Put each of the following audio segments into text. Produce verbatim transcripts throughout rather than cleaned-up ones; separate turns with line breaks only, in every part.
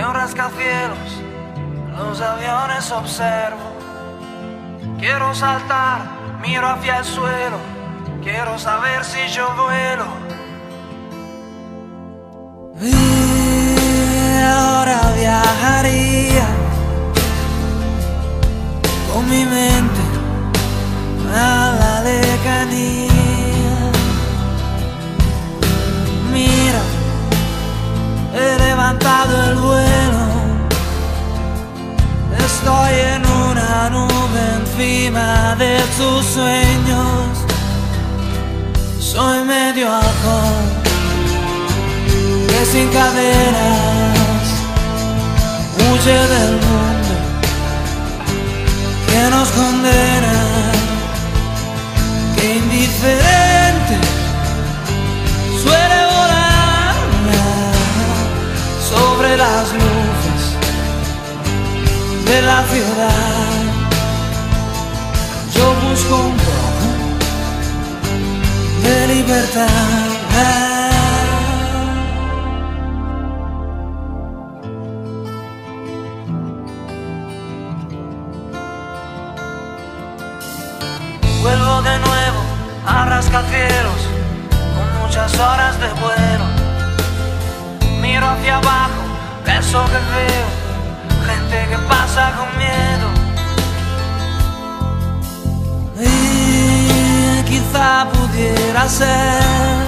un rascacielos, los aviones observo. Quiero saltar, miro hacia el suelo, quiero saber si yo vuelo.
Y ahora viajaría con mi mente a la lejanía. Mira, he levantado el vuelo, estoy en una nube encima de tus sueños. Soy medio halcón que sin cadenas huye del mundo que nos condena, que indiferente suele volar sobre las luces de la ciudad. Yo busco un poco de libertad.
Vuelvo de nuevo a rascacielos con muchas horas de vuelo. Miro hacia abajo, eso que veo, gente que pasa con miedo.
Y quizá pudiera ser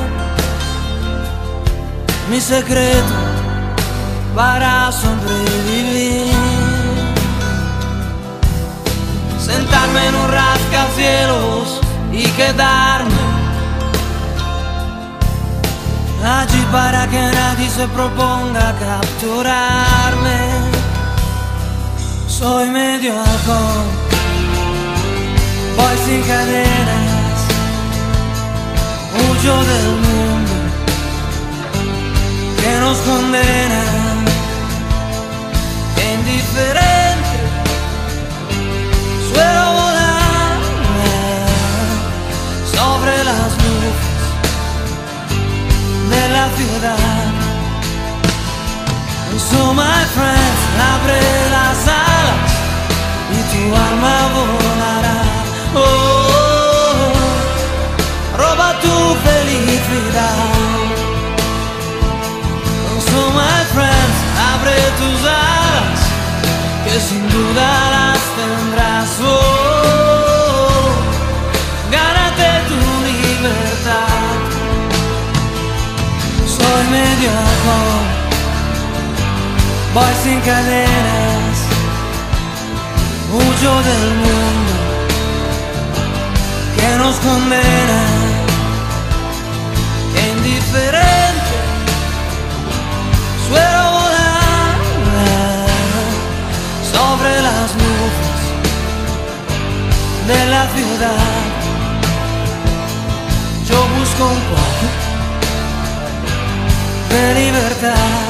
mi secreto para sobrevivir, sentarme en un rascacielos y quedarme allí para que nadie se proponga capturarme. Soy medio halcón, voy sin cadenas, huyo del mundo que nos condena, indiferente suelo volar sobre las luces de la ciudad. So my friends, abre las alas y tu alma volará. Oh, oh, oh, roba tu felicidad. So my friends, abre tus alas, que sin duda las tendrás. Oh, oh, gánate tu libertad. Soy medio halcón, voy sin cadenas, huyo del mundo que nos condena, indiferente suelo volar sobre las nubes de la ciudad. Yo busco un poco de libertad.